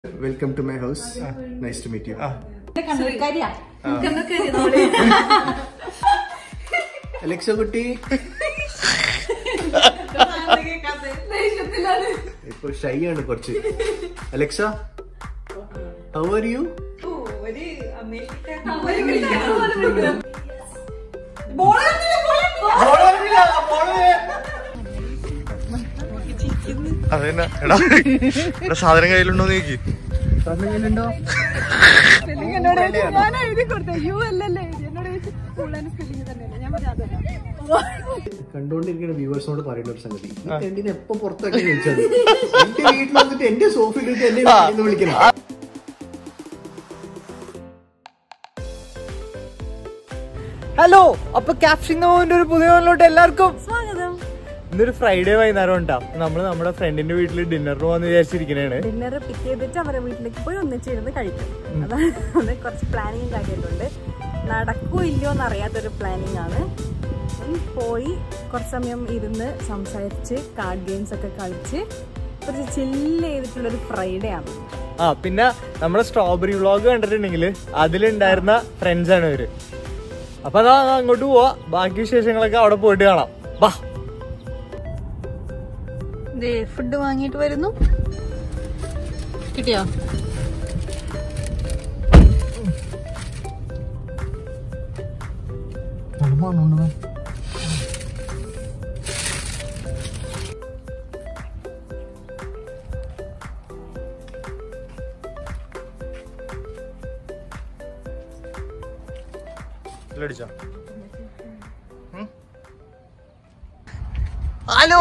Welcome to my house. Nice to meet you. Alexa Kutti. Shy Alexa, how are you? സാധനം കയ്യിലുണ്ടോ നീക്കി കണ്ടോണ്ടിരിക്കുന്ന വ്യൂവേഴ്സിനോട് പറയുന്ന ഒരു സംഗതി, എന്റെ എപ്പോ പുറത്തൊക്കെ വിളിച്ചത് എന്റെ വീട്ടിൽ വന്നിട്ട് എന്റെ സോഫയിലിട്ട് എന്നെ വിളിക്കണം. ഹലോ, അപ്പൊ ക്യാപ്ഷിംഗ് ഒരു പുതിയ വീട്ടിലോട്ട് എല്ലാവർക്കും സ്വാഗതം. ഇന്നൊരു ഫ്രൈഡേ വൈകുന്നേരം ഉണ്ടാവും. നമ്മള് നമ്മുടെ ഫ്രണ്ടിന്റെ വീട്ടിൽ ഡിന്നറിന് പോകാന്ന് വിചാരിച്ചിരിക്കണേ. ഡിന്നർ പിക്ക് ചെയ്തിട്ട് അവരുടെ വീട്ടിലേക്ക് പോയി ഒന്നിച്ചിരുന്ന് കഴിക്കും. അതാണ് കുറച്ച് പ്ലാനിങ് കാര്യമായിട്ടുണ്ട്. നടക്കോ ഇല്ലയോ എന്ന് അറിയാത്തൊരു പ്ലാനിങ് ആണ്. പോയി കുറച്ച് സമയം ഇരുന്ന് സംസാരിച്ച് കാർഡ് ഗെയിംസ് ഒക്കെ കളിച്ച് കുറച്ച് ചില്ല് ചെയ്തിട്ടുള്ളൊരു ഫ്രൈഡേ ആണ്. പിന്നെ നമ്മുടെ സ്ട്രോബെറി വ്ളോഗ് കണ്ടിട്ടുണ്ടെങ്കിൽ അതിലുണ്ടായിരുന്ന ഫ്രണ്ട്സ് ആണ് ഇവര്. അപ്പൊ അതാ അങ്ങോട്ട് പോവാ. ബാക്കി വിശേഷങ്ങളൊക്കെ അവിടെ പോയിട്ട് കാണാം. വാ. ഫുഡ് വാങ്ങിയിട്ട് വരുന്നു. കിട്ടിയോ? ഹലോ,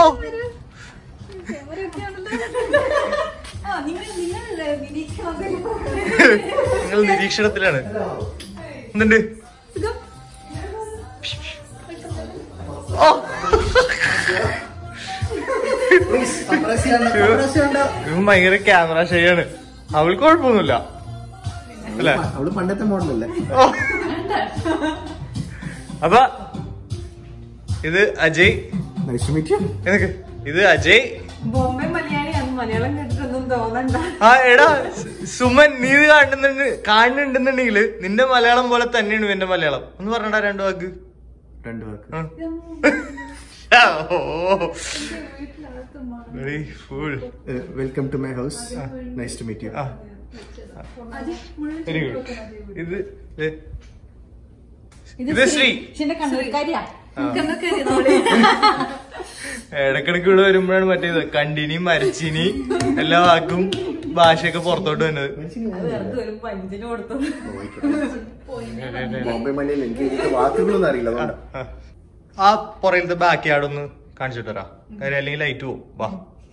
നിങ്ങൾ നിരീക്ഷണത്തിലാണ്. എന്തുണ്ട്? ഭയങ്കര ക്യാമറ ഷൈയാണ്. അവൾക്ക് കുഴപ്പമൊന്നുമില്ല അല്ലേ? അവള് പണ്ടത്തെ മോഡലല്ലേ? അപ്പൊ ഇത് അജയ്. എന്നൊക്കെ ഇത് അജയ്. ബോംബെ മലയാളിയാണ്. മലയാളം കേട്ടിട്ടൊന്നും തോന്നണ്ട. എടാ സുമൻ, നീ കാണുന്നുണ്ടെന്നുണ്ടെങ്കിൽ നിന്റെ മലയാളം പോലെ തന്നെയാണ് എന്റെ മലയാളം. ഒന്ന് പറഞ്ഞടാ രണ്ടു വാക്ക്. Welcome to my house. Nice to meet you. Very good. ഇത് ശ്രീ. ഇടക്കിടക്ക് ഇവിടെ വരുമ്പോഴാണ് മറ്റേത് കണ്ടിനി മരച്ചിനി എല്ലാ വാക്കും ഭാഷയൊക്കെ പുറത്തോട്ട് വന്നത്. ബോംബെ മലയിൽ എനിക്ക് വാക്കുകളൊന്നും അറിയില്ല. ആ പുറയിലത്തെ ബാക്ക് യാർഡൊന്ന് കാണിച്ചിട്ട് വരാം. കാര്യം അല്ലെങ്കിൽ ലൈറ്റ് പോവും. വാ.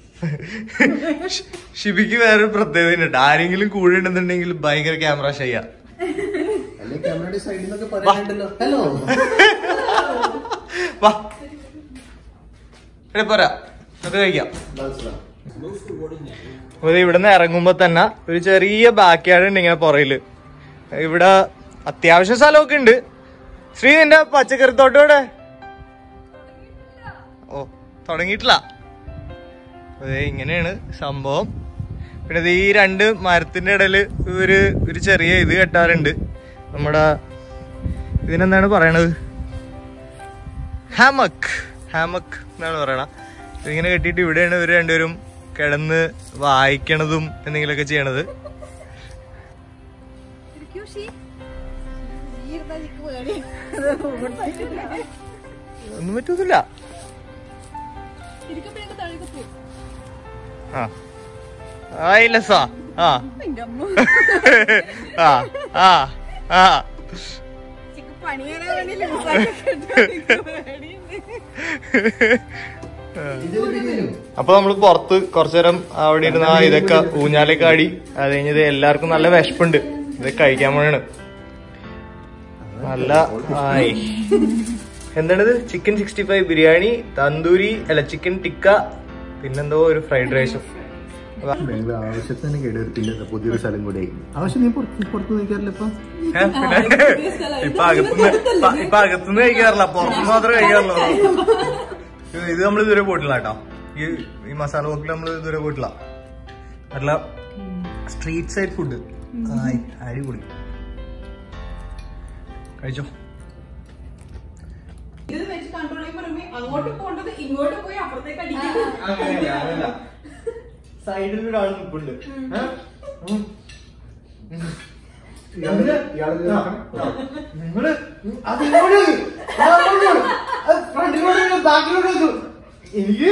ഷിബിക്ക് വേറൊരു പ്രത്യേകത ഉണ്ട്. ആരെങ്കിലും കൂടെ ഉണ്ടെന്നുണ്ടെങ്കിൽ ഭയങ്കര ക്യാമറ ഷൈയാ. ഹലോ, വാ പോരാ, അത് കഴിക്കാം. ഇവിടുന്ന് ഇറങ്ങുമ്പോ തന്നെ ഒരു ചെറിയ ബാക്ക് യാർഡ് ഉണ്ട് ഇങ്ങനെ പുറയില്. ഇവിടെ അത്യാവശ്യം സ്ഥലമൊക്കെ ഉണ്ട്. ശ്രീ, നിന്റെ പച്ചക്കറിത്തോട്ടം ഇവിടെ? ഓ, തുടങ്ങിയിട്ടില്ല. അതെ, ഇങ്ങനെയാണ് സംഭവം. പിന്നെ ഈ രണ്ട് മരത്തിന്റെ ഇടയില് ഒരു ചെറിയ ഇത് കെട്ടാറുണ്ട്. നമ്മുടെ ഇതിനെന്താണ് പറയണത്? ഹാമക്ക് എന്നാണ് പറയണ. ഇതിങ്ങനെ കെട്ടിയിട്ട് ഇവിടെയാണ് ഇവര് രണ്ടുപേരും കിടന്ന് വായിക്കണതും എന്തെങ്കിലുമൊക്കെ ചെയ്യണത്. ഒന്നും പറ്റൂന്നില്ല. ഇല്ലസാ. അപ്പൊ നമ്മള് പുറത്ത് കുറച്ചുനേരം അവിടെ ഇരുന്ന ഇതൊക്കെ ഊഞ്ഞാലൊക്കെ ആടി. അത് കഴിഞ്ഞത് എല്ലാവർക്കും നല്ല വിശപ്പുണ്ട്. ഇത് കഴിക്കാൻ പോണാണ്. നല്ല എന്താണിത്? ചിക്കൻ 65 ബിരിയാണി, തന്തൂരി അല്ല ചിക്കൻ ടിക്ക, പിന്നെന്തോ ഒരു ഫ്രൈഡ് റൈസും. ആവശ്യത്തിന് കേടുവരുത്തില്ല. പുതിയൊരു സ്ഥലം കൂടെ ആവശ്യം. നീ പുറത്ത് നോക്കാറില്ല ഇപ്പൊ അകത്തുനിന്ന് കഴിക്കാറില്ല, പുറത്തുനിന്ന് മാത്രമേ കഴിക്കാറുള്ളൂ. ഇത് നമ്മൾ ഇതുവരെ പോയിട്ടില്ല കേട്ടോ. ഈ മസാല ബോക്കിൽ നമ്മൾ ഇതുവരെ പോയിട്ടില്ല. അല്ല സ്ട്രീറ്റ് സൈഡ് ഫുഡ് അടിപൊളി. കഴിച്ചോ. സൈഡിൽ ഒരാൾ നിൽപ്പുണ്ട്. നിങ്ങള് ഫ്രണ്ടിലോട്ട് ബാക്കിലോട്ട് എനിക്ക്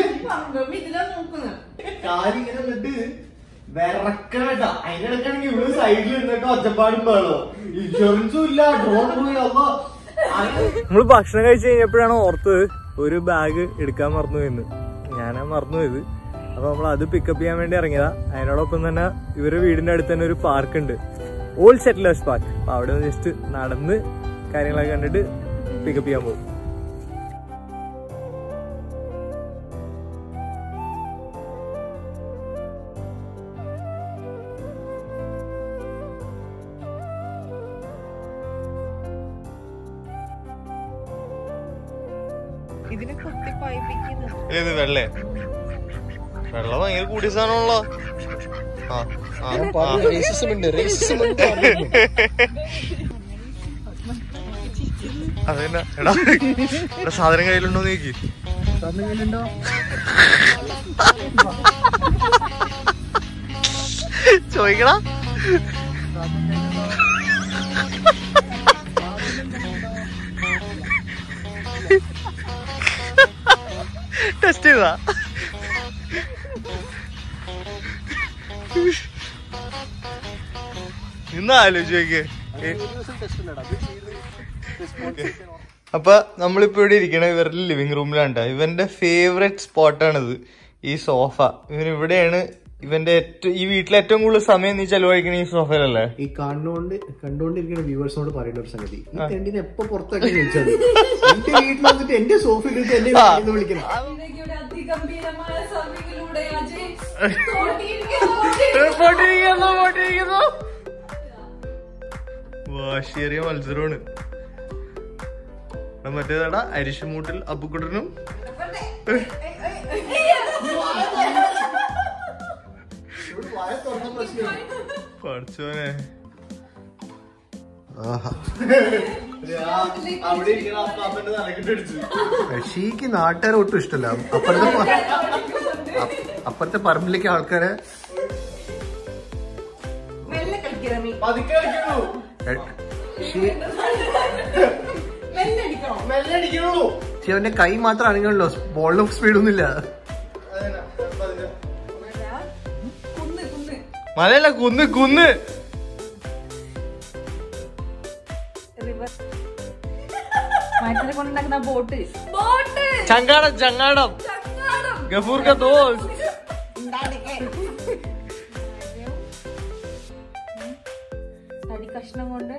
കാലിങ്ങനെ നിന്നിട്ട് വിറക്കണട്ടാ. അതിനിടയ്ക്കാണെങ്കിൽ ഇവിടെ സൈഡിൽ ഇരുന്നിട്ട് ഒച്ചപ്പാടും വേണോ, ഇൻഷുറൻസും ഇല്ല, ഡ്രോൺ പോയി. അപ്പൊ നമ്മള് ഭക്ഷണം കഴിച്ചു കഴിഞ്ഞപ്പോഴാണ് ഓർത്തത് ഒരു ബാഗ് എടുക്കാൻ മറന്നുപോയെന്ന്. ഞാനാ മറന്നുപോയത്. അപ്പൊ നമ്മൾ അത് പിക്കപ്പ് ചെയ്യാൻ വേണ്ടി ഇറങ്ങിയതാ. അതിനോടൊപ്പം തന്നെ ഇവരുടെ വീടിന്റെ അടുത്ത് തന്നെ ഒരു പാർക്ക് ഉണ്ട്, ഓൾഡ് സെറ്റിലേഴ്സ് പാർക്ക്. അപ്പൊ അവിടെ നിന്ന് ജസ്റ്റ് നടന്ന് കാര്യങ്ങളൊക്കെ കണ്ടിട്ട് പിക്കപ്പ് ചെയ്യാൻ പോകും. ഏത് വെള്ളേ? വെള്ളം ഭയങ്കര കൂടിയ സാധനമാണല്ലോ. അതന്നെ. എടാ സാധനം കയ്യിലുണ്ടോ നോക്കി. ചോദിക്കടാ. ടെസ്റ്റ് ചെയ്താ? ഇന്ന് ആലോചിക്കേ. അപ്പൊ നമ്മളിപ്പോ ഇവിടെ ഇരിക്കണ ഇവരുടെ ലിവിംഗ് റൂമിലാണ്. ഇവന്റെ ഫേവറേറ്റ് സ്പോട്ടാണിത്, ഈ സോഫ. ഇവൻ ഇവിടെയാണ് ഇവന്റെ ഈ വീട്ടിലെ ഏറ്റവും കൂടുതൽ സമയം നീ ചെലവഴിക്കണ ഈ സോഫയിലല്ലേ? ഈ കണ്ടുകൊണ്ടിരിക്കുന്ന വ്യൂവേഴ്സിനോട് പറയുന്ന ഒരു സംഗതി, ഈ തെണ്ടിനെ എപ്പോ പുറത്താക്കി വിളിച്ചാൽ എന്റെ വീട്ടിൽ വന്നിട്ട് എന്റെ സോഫയിൽ എന്നെ വിളിക്കണം. വാശിയേറിയ മത്സരമാണ്. മറ്റേതാടാ അരിശുമൂട്ടിൽ അപ്പുക്കുട്ടനും പഠിച്ചോനെ. ഷീക്ക് നാട്ടുകാരെ ഒട്ടും ഇഷ്ടമല്ല. അപ്പുറത്തെ പറമ്പിലേക്ക് ആൾക്കാരെ അവന്റെ കൈ മാത്രം ആണെങ്കിലോ ബോൾ ഓഫ് സ്പീഡ് ഒന്നുമില്ല. മലയല്ല, കുന്ന് കുന്ന്. ബോട്ട് ചങ്ങാടം ചങ്ങാടം ഗഫൂർ കാ ദോസ്ത്. കഷ്ണം കൊണ്ട്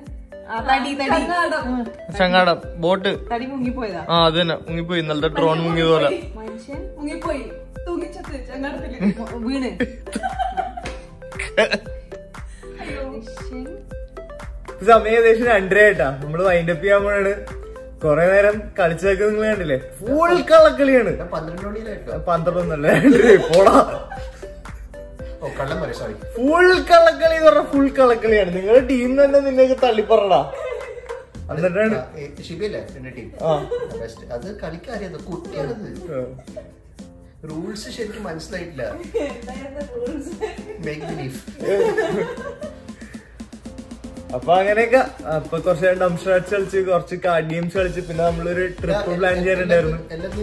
ചങ്ങാടം ബോട്ട്. തടി മുങ്ങിപ്പോയതാ. ആ അത് തന്നെ മുങ്ങിപ്പോയി. ഇന്നലത്തെ ഡ്രോൺ മുങ്ങിയതുപോലെ മനുഷ്യൻ മുങ്ങിപ്പോയി, തൂങ്ങിച്ചത്ത് ചങ്ങാടത്തില് വീണ്. സമയം ഏകദേശം 2:30 ആയിട്ടാ. നമ്മള് വൈൻഡപ്പ് ചെയ്യാൻ പോണാണ്. കൊറേ നേരം കളിച്ചതൊക്കെ നിങ്ങൾ കണ്ടില്ലേ? ഫുൾ കള്ളക്കളിയാണ്. 12 പോടാ. ഫുൾ കള്ളക്കളി എന്ന് പറഞ്ഞാൽ ഫുൾ കള്ളക്കളിയാണ്. നിങ്ങളുടെ ടീം തന്നെ നിന്നെയൊക്കെ തള്ളിപ്പറടാ. എന്നിട്ടാണ് അത് കളിക്കാറിയത് കുട്ടിയാണത്. റൂൾസ് ശരിക്കും മനസ്സിലായിട്ടില്ല. അപ്പൊ അങ്ങനെയൊക്കെ. അപ്പൊ കുറച്ച് ഡംഷാറ്റ്സ് കളിച്ച്, കുറച്ച് കാർഡ് ഗെയിംസ് കളിച്ച്, പിന്നെ നമ്മളൊരു ട്രിപ്പ് പ്ലാൻ ചെയ്യാനുണ്ടായിരുന്നു.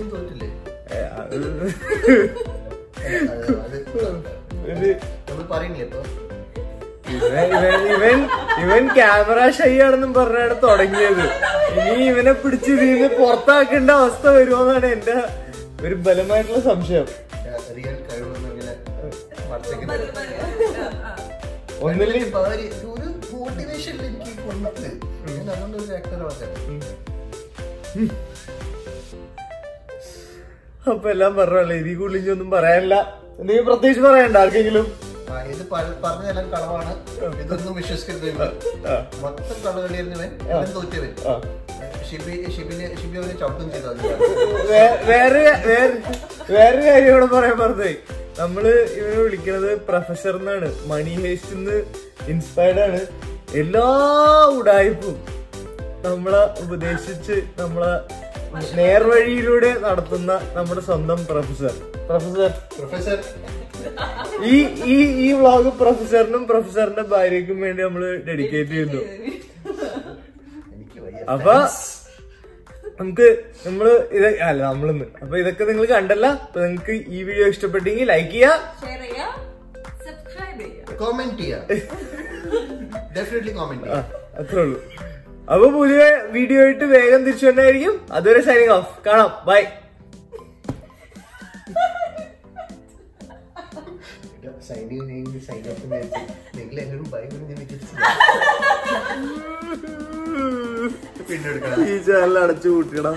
ഇവൻ ക്യാമറ ഷൈ ആണെന്നും പറഞ്ഞാണ് തുടങ്ങിയത്. ഇനി ഇവനെ പിടിച്ച് ഇതിന്ന് പുറത്താക്കേണ്ട അവസ്ഥ വരുമോന്നാണ് എന്റെ ഒരു ബലമായിട്ടുള്ള സംശയം. ഒന്നില്ലെങ്കിൽ അപ്പൊ എല്ലാം പറഞ്ഞല്ലേ, ഇതിൽ കൂടുതലൊന്നും പറയാനില്ല. എന്തെങ്കിലും പ്രത്യേകിച്ച് പറയണ്ട ആർക്കെങ്കിലും? ഇത് പറഞ്ഞതെല്ലാം കളവാണ്, ഇതൊന്നും വിശ്വസിക്കരുത്. മൊത്തം കളകളിയവൻ തോറ്റവൻ. വേറെ കാര്യം കൂടെ പറയാൻ പറഞ്ഞേ. നമ്മള് ഇവനെ വിളിക്കുന്നത് പ്രൊഫസർ എന്നാണ്. മണി ഹേസ്റ്റ് ഇൻസ്പയർഡ് ആണ്. എല്ലാ ഉടായ്പും നമ്മളെ ഉപദേശിച്ച് നമ്മളെ നേർവഴിയിലൂടെ നടത്തുന്ന നമ്മുടെ സ്വന്തം പ്രൊഫസർ. ഈ വ്ളോഗ് പ്രൊഫസറിനും പ്രൊഫസറിന്റെ ഭാര്യക്കും വേണ്ടി നമ്മള് ഡെഡിക്കേറ്റ് ചെയ്യുന്നു. അപ്പൊ നമുക്ക് നമ്മളിന്ന് അപ്പൊ ഇതൊക്കെ നിങ്ങൾ കണ്ടല്ല. അപ്പൊ നിങ്ങൾക്ക് ഈ വീഡിയോ ഇഷ്ടപ്പെട്ടെങ്കിൽ ലൈക്ക് ചെയ്യാ, അത്രേ ഉള്ളൂ. അപ്പൊ പുതിയ വീഡിയോ ആയിട്ട് വേഗം തിരിച്ചു വന്നായിരിക്കും. അതുവരെ സൈനിങ് ഓഫ്. കാണാം. ബൈ. ഈ ചാനൽ അടച്ചു കൂട്ടിയടാ.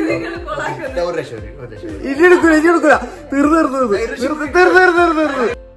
ഇനി എടുക്കൂല തീർന്നു.